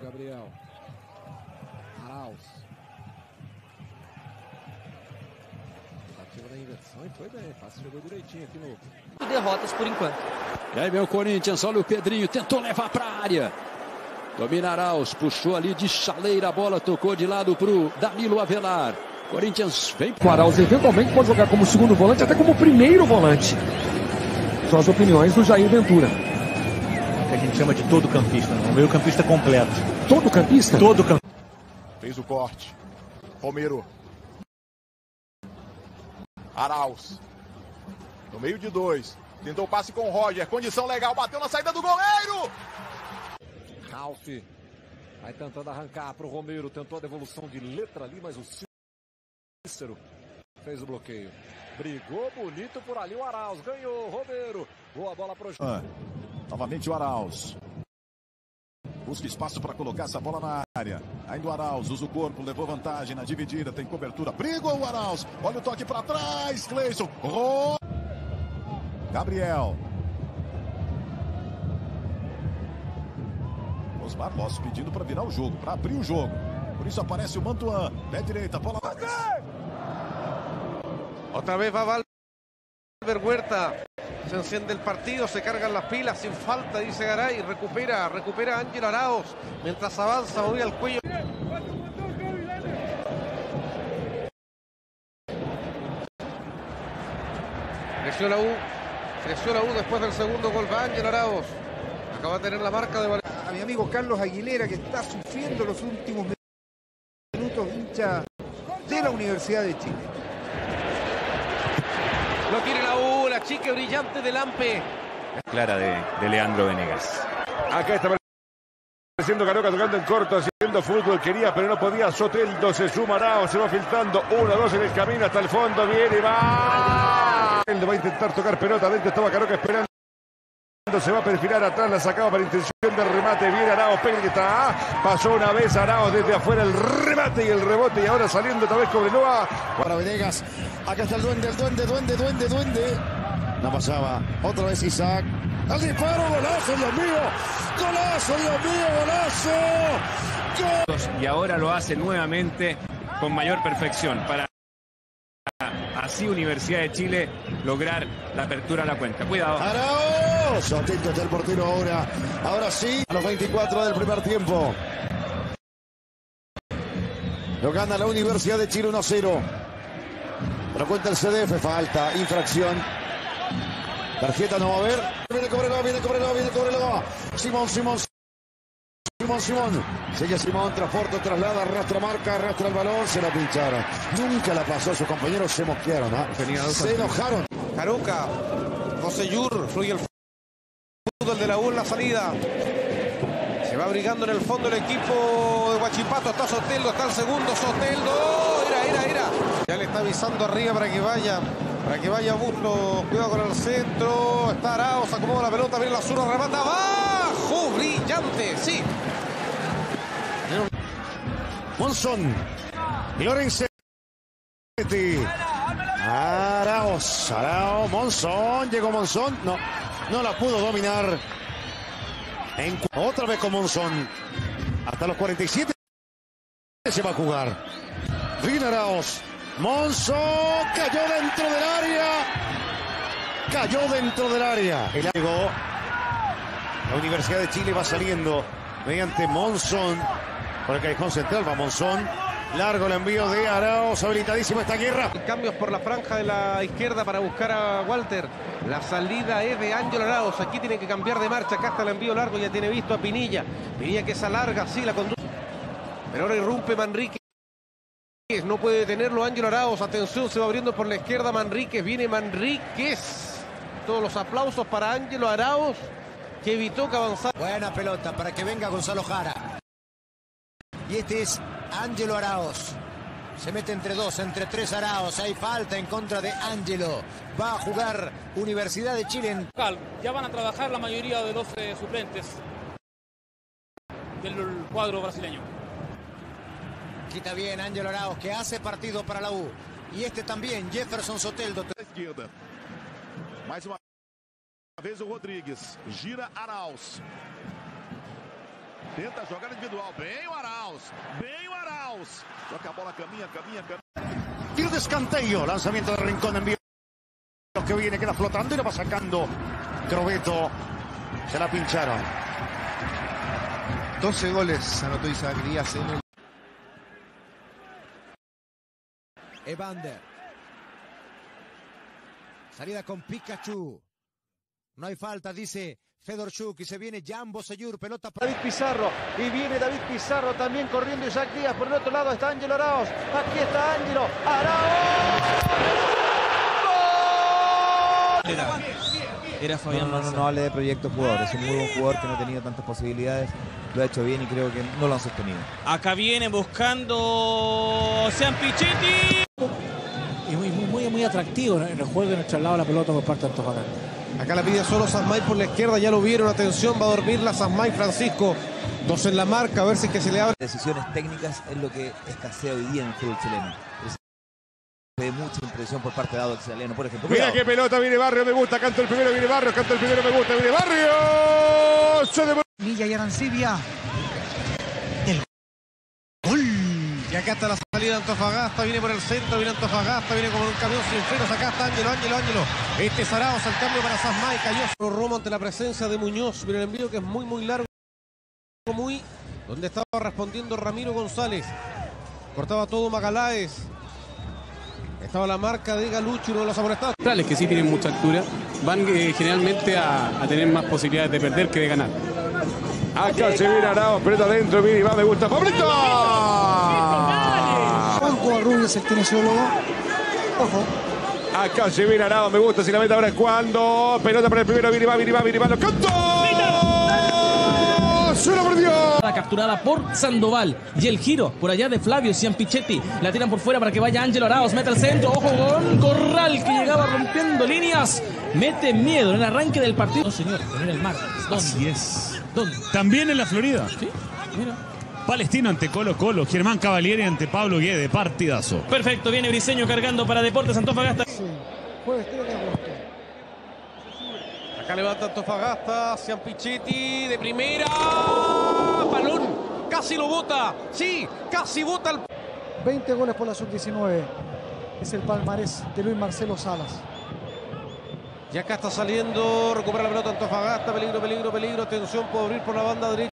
Gabriel. Arauz. Tentativa da inversão e foi bem. Passe chegou direitinho aqui no... Derrotas por enquanto. E aí vem o Corinthians, olha o Pedrinho, tentou levar para a área. Domina Arauz, puxou ali de chaleira a bola, tocou de lado pro Danilo Avelar. Corinthians vem. O Arauz eventualmente pode jogar como segundo volante, até como primeiro volante. São as opiniões do Jair Ventura. Que a gente chama de todo campista, não? O meio campista completo. Todo campista? Todo campista. Fez o corte. Romero. Arauz. No meio de dois. Tentou o passe com o Roger. Condição legal. Bateu na saída do goleiro. Ralf. Vai tentando arrancar para o Romero. Tentou a devolução de letra ali, mas o Cícero fez o bloqueio. Brigou bonito por ali o Arauz. Ganhou. Romero. Boa bola pro... Novamente o Arauz. Busca espaço para colocar essa bola na área. Ainda o Arauz usa o corpo, levou vantagem na dividida, tem cobertura. Brigou o Arauz. Olha o toque para trás. Cleison. Gabriel. Osmar Loss pedindo para virar o jogo, para abrir o jogo. Por isso aparece o Mantuan. Pé direita, bola. Otra vez va Valver Huerta. Se enciende el partido, se cargan las pilas sin falta, dice Garay. Recupera Ángel Arauz. Mientras avanza, movía el cuello. Creció la U después del segundo gol. Va Ángel Arauz. Acaba de tener la marca de Valentín. A mi amigo Carlos Aguilera, que está sufriendo los últimos minutos, hincha de la Universidad de Chile. Lo quiere la U, la chica brillante de Lampe. Clara de Leandro Venegas. Acá está apareciendo Caroca tocando en corto, haciendo fútbol, quería pero no podía. Soteldo se suma, Arauz, se va filtrando, 1-2 en el camino hasta el fondo, viene, va. Él va a intentar tocar pelota, adentro estaba Caroca esperando. Se va a perfilar atrás, la sacaba para intención de remate, viene Arauz, pega que está, pasó una vez Arauz desde afuera, el remate y el rebote y ahora saliendo otra vez Cobreloa. Para Venegas, acá está el duende. No pasaba, otra vez Isaac. ¡Al disparo! ¡Golazo, Dios mío! ¡Golazo, Dios mío! ¡Golazo! ¡Gol! Y ahora lo hace nuevamente con mayor perfección para así Universidad de Chile lograr la apertura a la cuenta. Cuidado. ¡Arauz! Atento está el portero ahora. Ahora sí, a los 24 del primer tiempo. Lo gana la Universidad de Chile 1-0. Pero cuenta el CDF, falta, infracción. Tarjeta no va a haber. Viene Cobreloa. Simón. Sigue Simón, transporte, traslada, arrastra marca, arrastra el balón, se la pincharon. Nunca la pasó, sus compañeros se mosquearon, se enojaron. Caroca, José Yur, fluye el fútbol de la U en la salida. Se va brigando en el fondo el equipo de Huachipato. Está Soteldo, está el segundo. Soteldo. Era. Ya le está avisando arriba para que vaya Bustos. Cuidado con el centro. Está Arauz, acomoda la pelota, viene la zurda, remata abajo. Brillante, sí. Monzón. Lorenzetti. Arauz, Monzón. Llegó Monzón. No la pudo dominar. Otra vez con Monzón. Hasta los 47 se va a jugar. Viene Arauz. Monzón cayó dentro del área. El llegó. La Universidad de Chile va saliendo mediante Monzón. Por el callejón central va Monzón. Largo el envío de Arauz. Habilitadísima esta guerra. Cambios por la franja de la izquierda para buscar a Walter. La salida es de Ángel Arauz. Aquí tiene que cambiar de marcha. Acá está el envío largo. Ya tiene visto a Pinilla. Pinilla que se alarga. Sí, la conduce. Pero ahora irrumpe Manríquez. No puede detenerlo Ángel Arauz. Atención, se va abriendo por la izquierda Manríquez. Viene Manríquez. Todos los aplausos para Ángel Arauz, que evitó que avanzara. Buena pelota para que venga Gonzalo Jara. Y este es Ángelo Arauz. Se mete entre dos, entre tres Arauz. Hay falta en contra de Ángelo. Va a jugar Universidad de Chile. Ya van a trabajar la mayoría de los suplentes del cuadro brasileño. Quita bien Ángelo Arauz, que hace partido para la U. Y este también, Jefferson Soteldo. Mais uma vez o Rodrigues. Gira Arauz. Tenta jogar individual. Bem o Arauz. Bem o Arauz. Só que a bola caminha. Tiro de escanteio. Lanzamiento de Rincón. Envío. Lo que viene queda flotando y lo va sacando Crobeto. Se la pincharon. 12 goles anotó Isaac Díaz en el... Evander. Salida con Pikachu. No hay falta, dice Fedorchuk, y se viene Jambo Seyur, pelota para David Pizarro, y viene David Pizarro también corriendo Isaac Díaz. Por el otro lado está Ángelo Arauz. Aquí está Ángelo Arauz. Era Fabián Manzano. No hable de proyecto jugador, es un muy buen jugador que no ha tenido tantas posibilidades, lo ha hecho bien y creo que no lo han sostenido. Acá viene buscando Sean Pichetti. Y muy atractivo en el juego, en el traslado de la pelota por parte de Antofagasta. Acá la pide solo Sasmay por la izquierda, ya lo vieron, atención, va a dormir la Sasmay Francisco. Dos en la marca, a ver si es que se le abre. Decisiones técnicas es lo que escasea hoy día en el fútbol chileno. De mucha impresión por parte de Audax Italiano, por ejemplo. Mira qué pelota, viene Barrio, me gusta, canto el primero, viene Barrio, canto el primero, me gusta, viene Barrio. Milla y Arancibia. El gol. Y acá está la salida de Antofagasta, viene por el centro, viene Antofagasta, viene como un camión sin frenos. Acá está Ángelo. Este es Arauz, el cambio para Sasmay, cayó solo Romo ante la presencia de Muñoz. Mira el envío que es muy largo, donde estaba respondiendo Ramiro González. Cortaba todo Magaláes. Estaba la marca de Galucci, uno de los amonestados. Que sí tienen mucha altura, van generalmente a tener más posibilidades de perder que de ganar. Acá se viene Arauz, pelota adentro, viene y va, me gusta. ¡Pablito! Juanjo Arrubias, el kinesiólogo. Ojo. Acá se viene Arauz, me gusta. Si la meta ahora es cuando. Pelota para el primero, viene y va, lo canto. ¡Se lo perdió! Capturada por Sandoval. Y el giro por allá de Flavio Ciampichetti. La tiran por fuera para que vaya Ángelo Arauz. Mete al centro. Ojo con Corral, que llegaba rompiendo líneas. Mete miedo en el arranque del partido. No, señor, en el martes. ¿Dónde? Así es. ¿Dónde? También en la Florida. Sí, mira. Palestino ante Colo-Colo. Germán Cavalieri ante Pablo Guede. Partidazo. Perfecto, viene Briseño cargando para Deportes Antofagasta. Sí, jueves 3 de agosto. Acá levanta Antofagasta, Ciampichetti de primera. Balón, casi lo bota. Sí, casi bota el... 20 goles por la sub-19. Es el palmarés de Luis Marcelo Salas. Y acá está saliendo, recupera la pelota Antofagasta, peligro. Atención, puede abrir por la banda derecha.